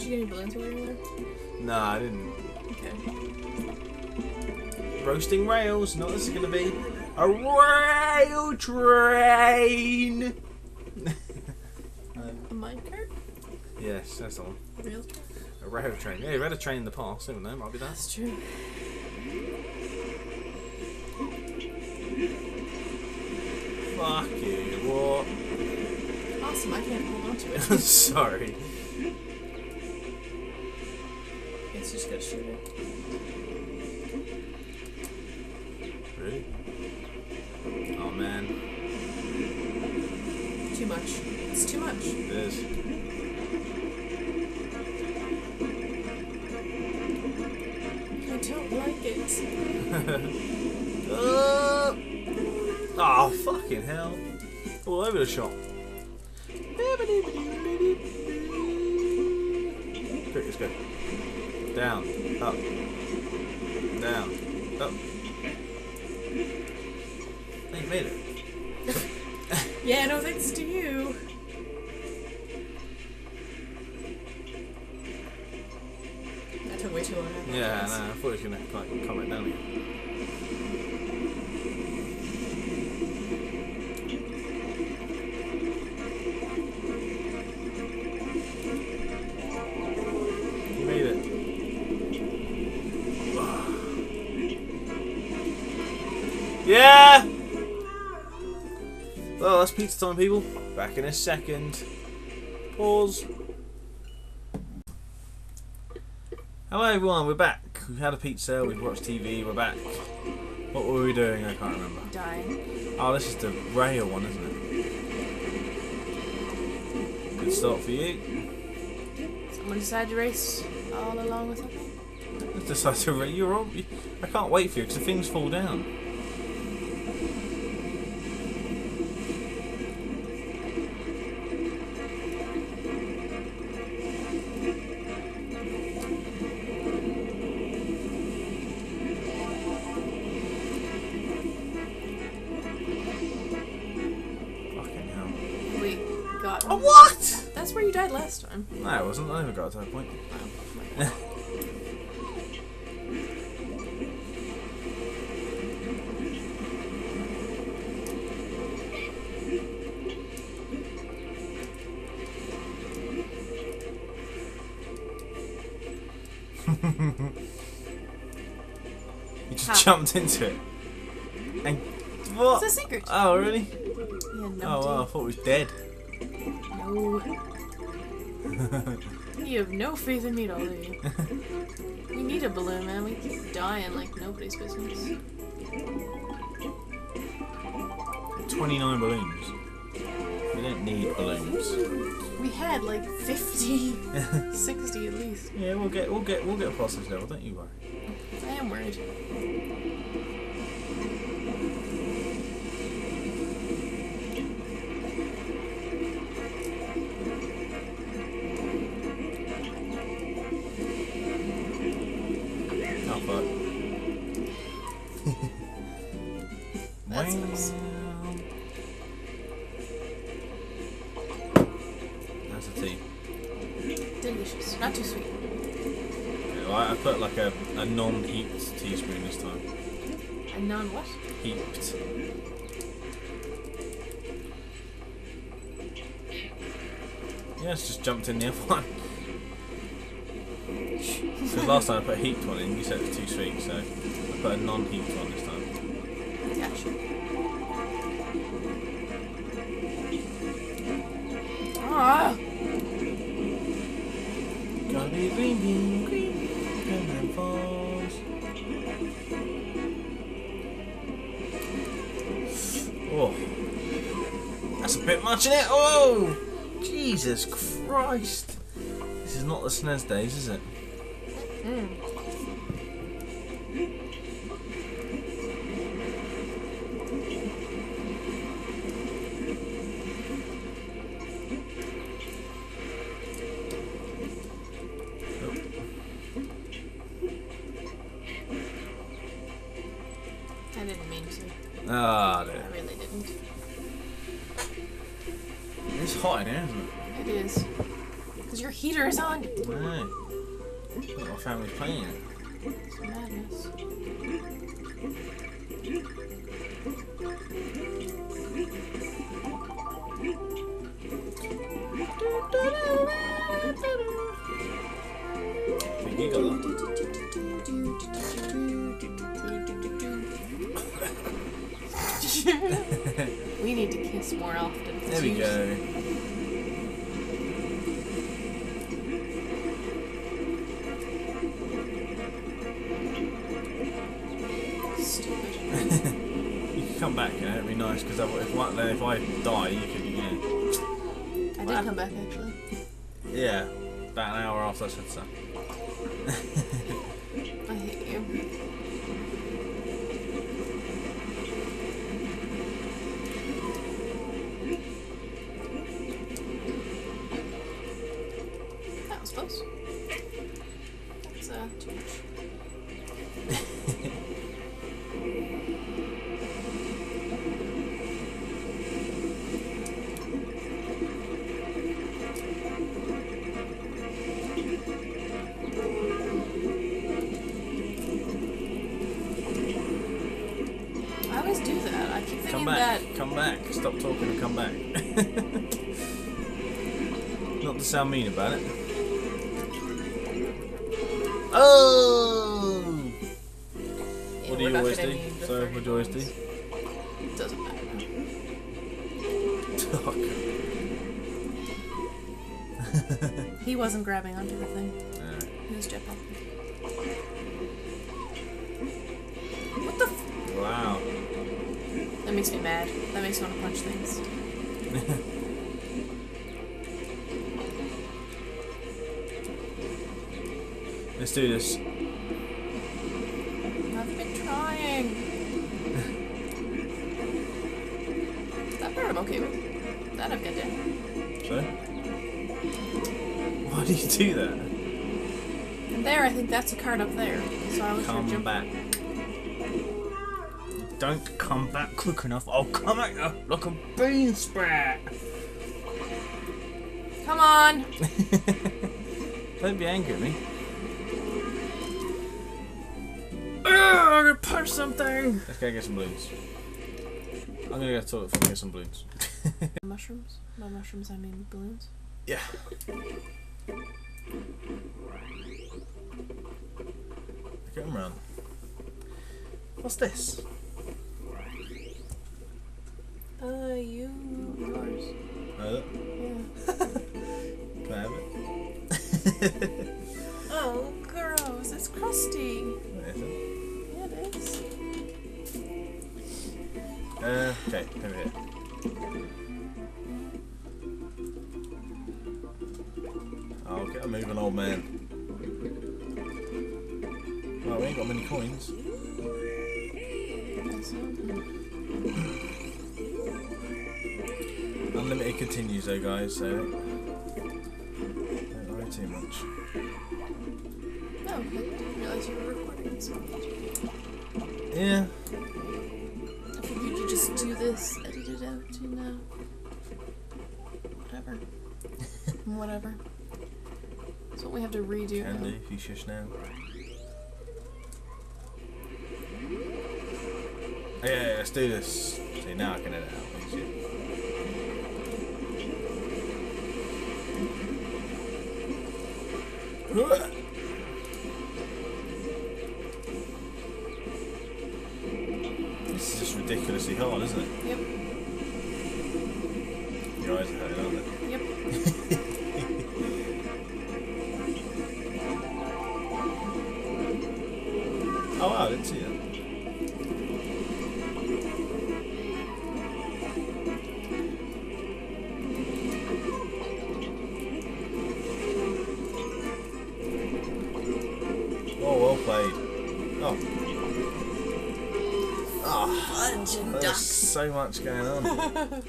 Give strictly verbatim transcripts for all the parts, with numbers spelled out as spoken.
you get any balloons while you were there? Nah, I didn't. Okay. Roasting rails. No, this is gonna be a rail train. A minecart? Yes, that's the one. A real train? A rail train. Yeah, you've had a train in the past, haven't they? Might be that. That's true. Fuck you. What? Awesome, I can't hold on to it. Sorry. It's just gotta shoot it. Really? Oh man. Too much. It's too much. It is. I don't like it. uh, oh, fucking hell. All over the shop. Quick, let's go. Down, up, down, up. Hey, you made it. Yeah, no thanks to you. That took way too long. Yeah, no, I thought he was going to like, come right down again. You made it. Yeah! Well, that's pizza time, people. Back in a second. Pause. Hello everyone, we're back. We've had a pizza, we've watched T V, we're back. What were we doing? I can't remember. Dying. Oh, this is the rail one, isn't it? Good start for you. Someone decided to race all along with something? Let's decide to race. You're all, I can't wait for you because the things fall down. Oh, what? That's where you died last time. No, it wasn't. I never got to that point. Oh, You just How? jumped into it. And what? It's a secret. Oh, really? Yeah, no Oh, wow, I thought it was dead. No. You have no faith in me at all, do you? We need a balloon, man. We keep dying like nobody's business. twenty-nine balloons. We don't need balloons. We had like fifty, sixty at least. Yeah, we'll get, we'll get, we'll get past this level. Don't you worry. I am worried. Oh fuck. That's Wow. nice. That's a tea. Delicious. Not too sweet. Okay, well, I put like a, a non-heaped teaspoon this time. A non what? Heaped. Yeah, it's just jumped in the other one. Because last time I put a heaped one in, you said it was too sweet, so I put a non-heaped one this time. Gotcha. Ah! Gotta be green, green, green, and then falls. Oh, that's a bit much in it. Oh, Jesus Christ! This is not the S N E S days, is it? Mm. I didn't mean to. Ah, I there. really didn't. It's hot in here, isn't it? It is. Because your heater is on. No. I think my family's playing it. It's madness. Think you got that? We need to kiss more often. There we go. Stupid. You can come back, you know, it'd be nice because if, I- then if I die, you could, you know. I did come back actually. Yeah, about an hour after I said so. I hate you. That was close. That's uh, too much. I always do that. I keep thinking Come back, that. come back. Stop talking and come back. Not to sound mean about it. Oh! Yeah, What do we're you not always gonna do? need the Sorry, thirty what do you always do? points. Doesn't matter. He wasn't grabbing onto the thing. No. He was jetpacking. What the f- Wow. That makes me mad. That makes me want to punch things. Let's do this. I've been trying. That part I'm okay with. That I've got down. So? Why do you do that? And there, I think that's a card up there. So I was Come jump back. Don't come back quick enough. I'll come at you like a bean sprout. Come on. Don't be angry at me. I'm gonna punch something. Let's go get some balloons. I'm gonna go to the toilet and get some balloons. Mushrooms? By mushrooms, I mean balloons. Yeah. Get them round. What's this? Uh, you. Yours. Oh, look. Yeah. Can I have it? Oh, gross. It's crusty. What is it? Yeah, it is. Uh, okay, over here. I'll get a moving old man. Well, we ain't got many coins. That's Unlimited continues though, guys, so don't worry too much. No, I didn't realize you were recording this one. Yeah. I figured you just do this, edit it out, you know. Whatever. Whatever. That's what we have to redo Can now. do if you shush now. Oh, yeah, yeah, let's do this. See, now I can edit out. Easier. This is just ridiculously hard, isn't it? Yep. Your eyes are hurting, aren't they? Yep. Oh wow, I didn't see that. Oh, well played. Oh. Oh, there's so much going on.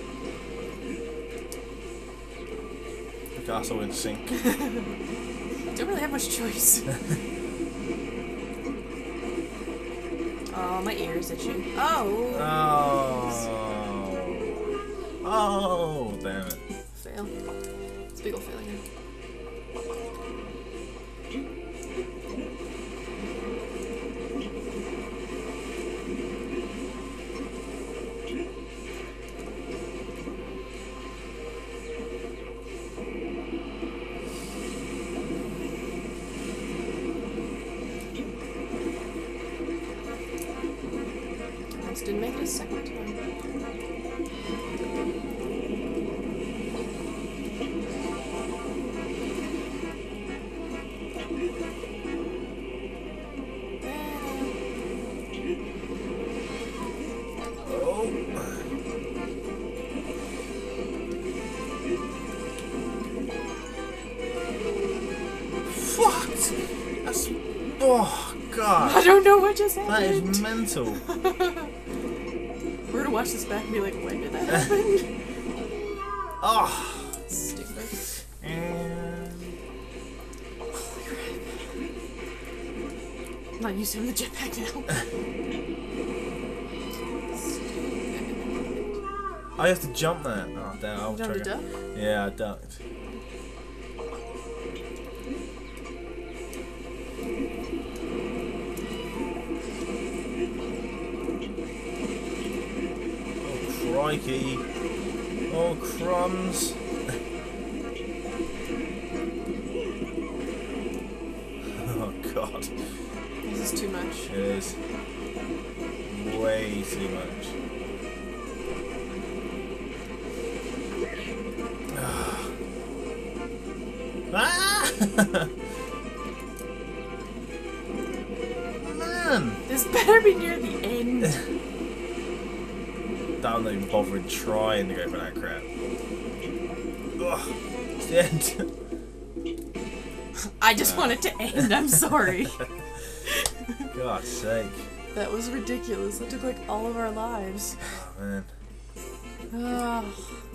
The castle in sync. Don't really have much choice. Oh, my ears itchy. Oh. Oh. Oh, damn it. Fail. It's a big ol' failure. Didn't make it a second time. Oh. What? That's... Oh, God. I don't know what just happened. That is mental. We're gonna watch this back and be like, when did that happen? Oh. Stupid. And... Holy crap. I'm not used to having the jetpack now. I have to jump there. Oh, damn. I'll Jump try to it. duck? Yeah, I ducked. Crikey. Oh, crumbs. Oh, God. This is too much. It is. Way too much. Ah! Man! This better be near the end. I'm not even bothering trying to go for that crap. Ugh, it's the end. I just uh. want it to end, I'm sorry. God's sake. That was ridiculous. That took like all of our lives. Oh, man. Oh.